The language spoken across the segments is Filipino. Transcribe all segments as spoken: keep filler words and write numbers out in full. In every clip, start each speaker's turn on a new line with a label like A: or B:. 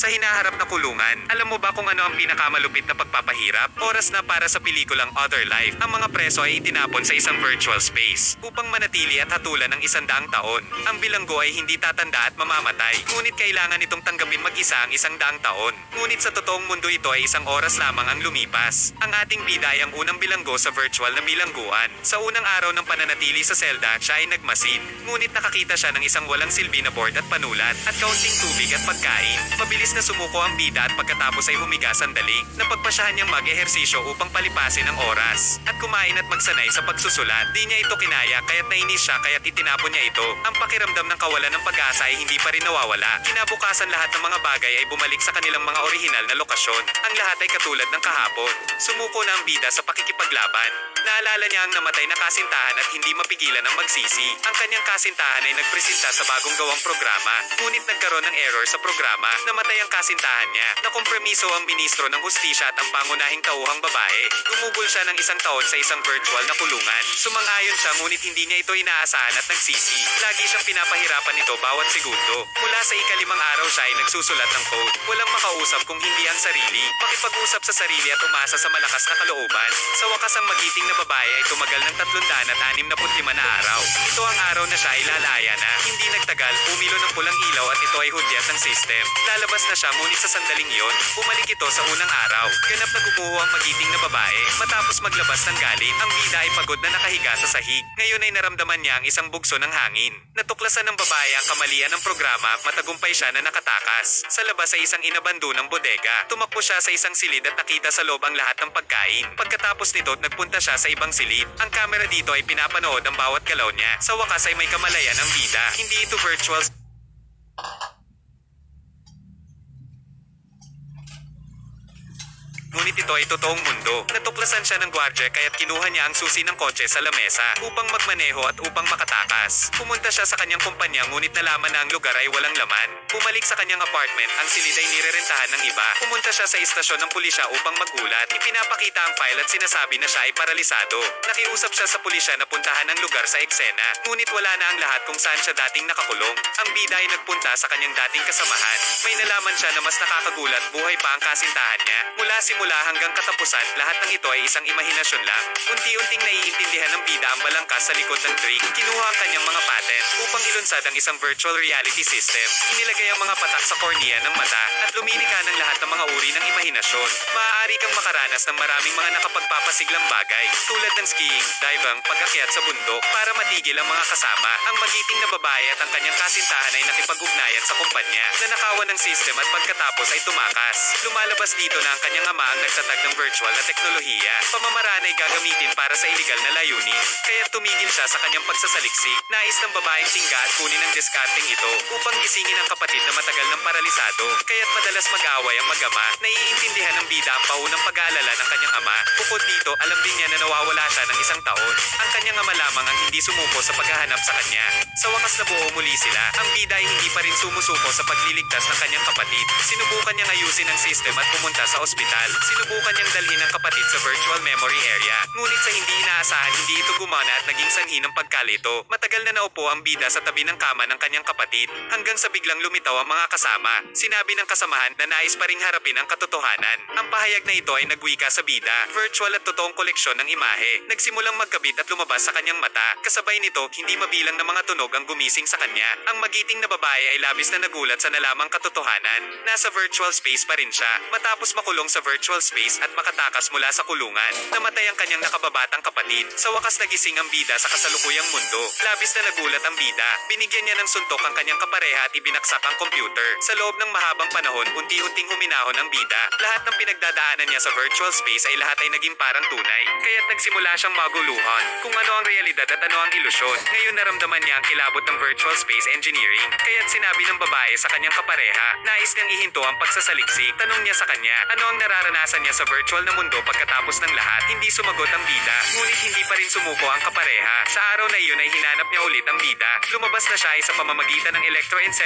A: Sa hinaharap na kulungan, alam mo ba kung ano ang pinakamalupit na pagpapahirap? Oras na para sa pelikulang Other Life. Ang mga preso ay itinapon sa isang virtual space upang manatili at hatulan ng isandaang taon. Ang bilanggo ay hindi tatanda at mamamatay, ngunit kailangan itong tanggapin mag-isa ang isang daang taon. Ngunit sa totoong mundo ito ay isang oras lamang ang lumipas. Ang ating bida ay ang unang bilanggo sa virtual na bilangguan. Sa unang araw ng pananatili sa selda, siya ay nagmasid. Ngunit nakakita siya ng isang walang silbi na board at panulat, at kaunting tubig at pagkain. Mabilis na sumuko ang bida at pagkatapos ay humiga sandali. Napagpasyahan niyang mag-ehersisyo upang palipasin ang oras, at kumain at magsanay sa pagsusulat. Di niya ito kinaya kaya't nainis siya kaya't itinapon niya ito. Ang pakiramdam ng kawalan ng pag-asa ay hindi pa rin nawawala. Kinabukasan lahat ng mga bagay ay bumalik sa kanilang mga orihinal na lokasyon. Ang lahat ay katulad ng kahapon. Sumuko na ang bida sa pakikipaglaban. Naalala niya ang namatay na kasintahan at hindi mapigilan ang magsisi. Ang kanyang kasintahan ay nagpresenta sa bagong gawang programa. Ngunit nagkaroon ng error sa programa. Namatay ang kasintahan niya. Nakompromiso ang ministro ng hustisya at ang pangunahing tauhang babae. Gumugol siya ng isang taon sa isang virtual na kulungan. Sumang-ayon siya ngunit hindi niya ito inaasahan at nagsisi. Lagi siyang pinapahirapan nito bawat segundo. Mula sa ikalimang araw siya ay nagsusulat ng code. Walang makausap kung hindi ang sarili. Makipag-usap sa sarili at umasa sa malakas na kalooban. Sa wakas ang magiting na babae ay tumagal ng tatlundaan at anim na putlima na araw. Ito ang araw na siya ay lalaya na. Hindi nagtagal, umilo ng pulang ilaw at ito ay hudyat ng system. Lalabas na siya ngunit sa sandaling yon, bumalik ito sa unang araw. Ganap na gumuho ang magiting na babae. Matapos maglabas ng galit, ang bida ay pagod na nakahiga sa sahig. Ngayon ay naramdaman niya ang isang bugso ng hangin. Natuklasan ng babae ang kamalian ng programa, matagumpay siya na nakatakas. Sa labas ay isang inabando ng bodega. Tumakbo siya sa isang silid at nakita sa loob ang lahat ng pagkain. Pagkatapos nito, nagpunta siya sa ibang silid. Ang kamera dito ay pinapanood ang bawat galaw niya. Sa wakas ay may kamalayan ang bida. Hindi ito virtual. Ngunit ito ay totoong mundo. Natuklasan siya ng gwardya kaya't kinuha niya ang susi ng kotse sa lamesa upang magmaneho at upang makatakas. Pumunta siya sa kanyang kumpanya ngunit nalaman na ang lugar ay walang laman. Bumalik sa kanyang apartment, ang silid ay nirerentahan ng iba. Pumunta siya sa istasyon ng pulisya upang magulat. Ipinapakita ang file at sinasabi na siya ay paralisado. Nakiusap siya sa pulisya na puntahan ang lugar sa eksena. Ngunit wala na ang lahat kung saan siya dating nakakulong. Ang bida ay nagpunta sa kanyang dating kasamahan. May nalaman siya na mas nakakagulat, buhay pa ang kasintahan niya. Mula simula Mula hanggang katapusan, lahat ng ito ay isang imahinasyon lang. Unti-unting naiintindihan ng bida ang balangkas sa likod ng trick. Kinuha ang kanyang mga patent upang ilunsad ang isang virtual reality system. Inilagay ang mga patak sa kornea ng mata at luminika ng lahat ng mga uri ng imahinasyon. Maaari kang makaranas ng maraming mga nakapagpapasiglang bagay tulad ng skiing, diving, pag-akyat sa bundok para matigil ang mga kasama. Ang magiting na babae at ang kanyang kasintahan ay nakipag-ugnayan sa kumpanya. Nanakawan ng system at pagkatapos ay tumakas. Lumalabas dito na ang kanyang ama ang nagtatag ng virtual na teknolohiya. Pamamaraan ay gagamitin para sa iligal na layunin. Kaya tumigil siya sa kanyang pagsasaliksik. Nais ng babaeng tingga at kunin ang discarding ito upang gisingin ang kapatid na matagal ng paralisado. Kaya't madalas mag-aaway ang mag-ama. Naiintindihan ng bida ang paunang pag-aalala ng kanyang ama. Bukod dito, alam din niya na nawawala siya ng isang taon. Ang kanyang ama lamang ang hindi sumuko sa paghahanap sa kanya. Sa wakas na buo muli sila, ang bida ay hindi pa rin sumusuko sa pagliligtas ng kanyang kapatid. Sinubukan niyang ayusin ang system at pumunta sa ospital. Sinubukan niyang dalhin ang kapatid sa virtual memory area. Ngunit sa hindi inaasahan, hindi ito gumana at naging sanhi ng pagkalito. Matagal na naupo ang bida sa tabi ng kama ng kanyang kapatid hanggang sa biglang lumitaw ang mga kasama. Sinabi ng kasamahan na nais pa ring harapin ang katotohanan. Ang pahayag na ito ay nagwika sa bida. Virtual at totoong koleksyon ng imahe. Nagsimulang magkabit at lumabas sa kanyang mata. Kasabay nito, hindi mabilang na mga tunog ang gumising sa kanya. Ang magiting na babae ay labis na nagulat sa nalamang katotohanan. Nasa virtual space pa rin siya. Matapos makulong sa virtual space at makatakas mula sa kulungan, namatay ang kanyang nakababatang kapatid. Sa wakas nagising ang bida sa kasalukuyang mundo. Labis na nagulat ang bida. Binigyan niya ng suntok ang kanyang kapareha at ibinaksak ang computer. Sa loob ng mahabang panahon, unti-unting huminahon ang bida. Lahat ng pinagdadaanan niya sa virtual space ay lahat ay naging parang tunay. Kaya't nagsimula siyang maguluhan kung ano ang realidad at ano ang ilusyon. Ngayon naramdaman niya ang kilabot ng virtual space engineering. Kaya't sinabi ng babae sa kanyang kapareha, nais niyang ihinto ang pagsasaliksik. Tanong niya sa kanya, ano ang nararanasan niya sa virtual na mundo pagkatapos ng lahat. Hindi sumagot ang bida, ngunit hindi pa rin sumuko ang kapareha. Sa araw na iyon ay hinanap niya ulit ang bida. Lumabas na siya ay sa pamamagitan ng electroencephalocwave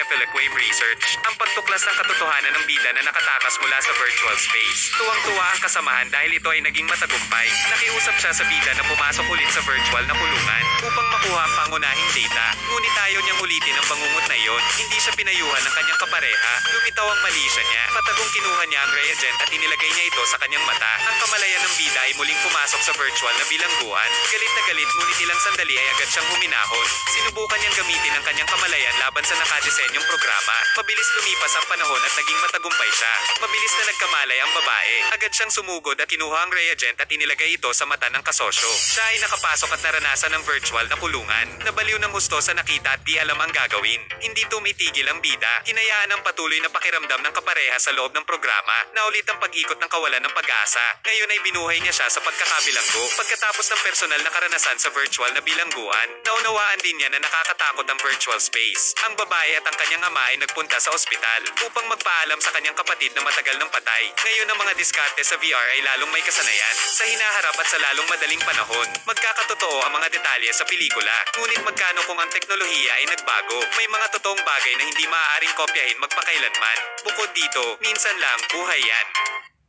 A: team research, ang pagtuklas ng katotohanan ng bida na nakatakas mula sa virtual space. Tuwang-tuwa ang kasamahan dahil ito ay naging matagumpay. Nakiusap siya sa bida na pumasok ulit sa virtual na kulungan upang makuha ang pangunahing data. Ngunit ayaw niyang ulitin ang bangungot na iyon. Hindi siya pinayuhan ng kanyang kapareha. Lumitaw ang malisya niya. Patagong kinuha niya ang reagent at inilagay niya ito sa kanyang mata. Ang kamalayan ng bida ay muling pumasok sa virtual na bilangguan. Galit na galit ngunit ilang sandali ay agad siyang huminahon. Sinubukan niyang gamitin ang kanyang kamalayan laban sa nakadesenyong programa. Mabilis lumipas ang panahon at naging matagumpay siya. Mabilis na nagkamalay ang babae. Agad siyang sumugod at kinuha ang reagent at inilagay ito sa mata ng kasosyo. Siya ay nakapasok at naranasan ng virtual na kulungan. Nabaliw ng husto sa nakita at di alam ang gagawin. Hindi tumitigil ang bida. Hinayaan ang patuloy na pakiramdam ng kapareha sa loob ng programa. Naulit ang pag-ikot ng kawalan ng pag-asa. Ngayon ay binuhay niya siya sa pagkakabilanggo. Pagkatapos ng personal na karanasan sa virtual na bilangguan, naunawaan din niya na nakakatakot ang virtual space. Ang babae at ang kanyang ama ay nagpunta sa ospital upang magpaalam sa kanyang kapatid na matagal ng patay. Ngayon ang mga diskarte sa V R ay lalong may kasanayan. Sa hinaharap at sa lalong madaling panahon, magkakatotoo ang mga detalye sa pelikula. Ngunit magkano kung ang teknolohiya ay nagbago? May mga totoong bagay na hindi maaaring kopyahin magpakailanman. Bukod dito, minsan lang buhay yan.